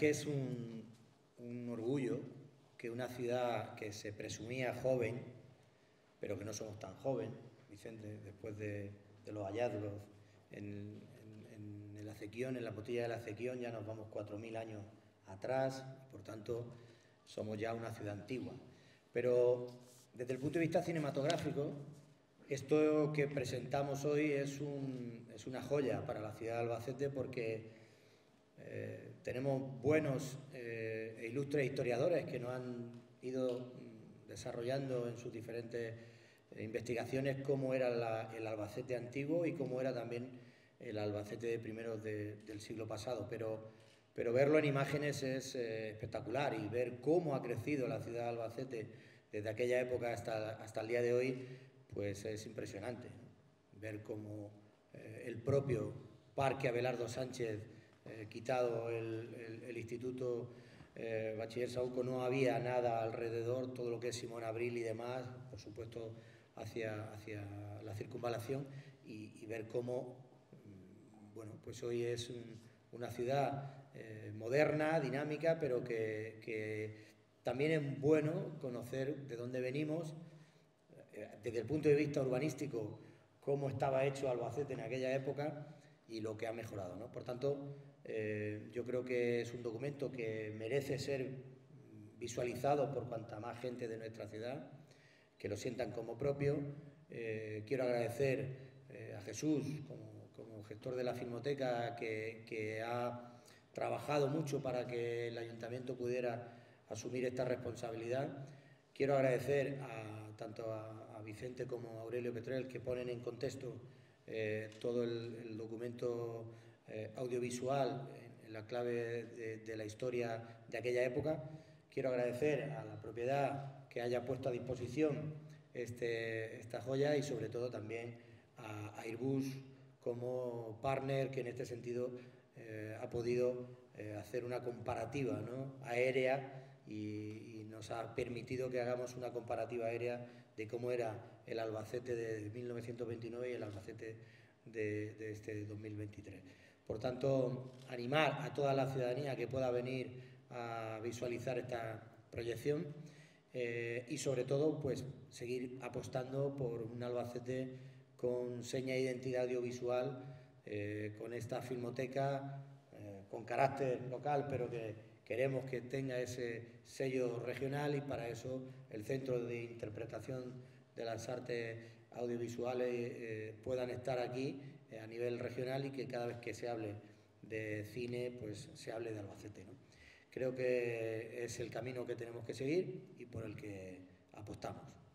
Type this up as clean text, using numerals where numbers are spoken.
que es un orgullo que una ciudad que se presumía joven, pero que no somos tan joven, Vicente, después de los hallazgos en el Acequión, en la botella del Acequión, ya nos vamos 4.000 años atrás, por tanto somos ya una ciudad antigua. Pero desde el punto de vista cinematográfico, esto que presentamos hoy es una joya para la ciudad de Albacete, porque tenemos buenos e ilustres historiadores que nos han ido desarrollando en sus diferentes investigaciones cómo era el Albacete antiguo y cómo era también el Albacete de primeros del siglo pasado. Pero verlo en imágenes es espectacular, y ver cómo ha crecido la ciudad de Albacete desde aquella época hasta el día de hoy, pues es impresionante, ¿no? Ver cómo el propio Parque Abelardo Sánchez, quitado el Instituto Bachiller Saúco, no había nada alrededor, todo lo que es Simón Abril y demás, por supuesto hacia la circunvalación, y ver cómo, bueno, pues hoy es una ciudad moderna, dinámica, pero que también es bueno conocer de dónde venimos, desde el punto de vista urbanístico, cómo estaba hecho Albacete en aquella época y lo que ha mejorado, ¿no? Por tanto, yo creo que es un documento que merece ser visualizado por cuanta más gente de nuestra ciudad, que lo sientan como propio. Quiero agradecer a Jesús, como gestor de la Filmoteca, que ha trabajado mucho para que el Ayuntamiento pudiera asumir esta responsabilidad. Quiero agradecer tanto a Vicente como a Aurelio Petrel, que ponen en contexto todo el documento audiovisual en la clave de la historia de aquella época. Quiero agradecer a la propiedad que haya puesto a disposición esta joya, y sobre todo también a Airbus como partner, que en este sentido ha podido hacer una comparativa, ¿no?, aérea, y nos ha permitido que hagamos una comparativa aérea de cómo era el Albacete de 1929 y el Albacete de este 2023. Por tanto, animar a toda la ciudadanía que pueda venir a visualizar esta proyección, y sobre todo, pues seguir apostando por un Albacete con seña de identidad audiovisual, con esta filmoteca con carácter local, pero que queremos que tenga ese sello regional, y para eso el Centro de Interpretación de las Artes Audiovisuales puedan estar aquí a nivel regional, y que cada vez que se hable de cine, pues se hable de Albacete, ¿no? Creo que es el camino que tenemos que seguir y por el que apostamos.